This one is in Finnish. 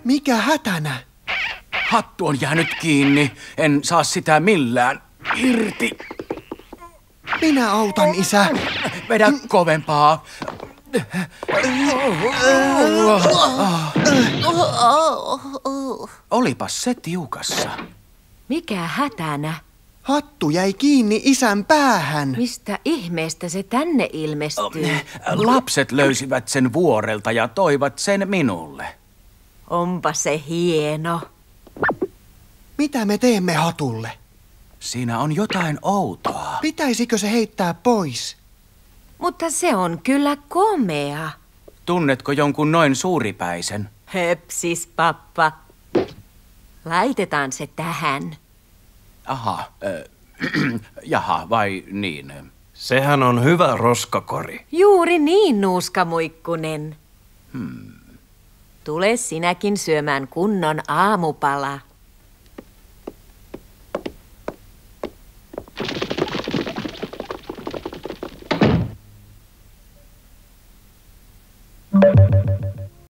Mikä hätänä? Hattu on jäänyt kiinni. En saa sitä millään irti. Minä autan, isä. Vedä kovempaa. Olipas se tiukassa. Mikä hätänä? Hattu jäi kiinni isän päähän. Mistä ihmeestä se tänne ilmestyy? Lapset löysivät sen vuorelta ja toivat sen minulle. Onpa se hieno. Mitä me teemme hatulle? Siinä on jotain outoa. Pitäisikö se heittää pois? Mutta se on kyllä komea. Tunnetko jonkun noin suuripäisen? Höpsis, pappa. Laitetaan se tähän. Aha, jaha, vai niin? Sehän on hyvä roskakori. Juuri niin, nuuskamuikkunen. Tule sinäkin syömään kunnon aamupala.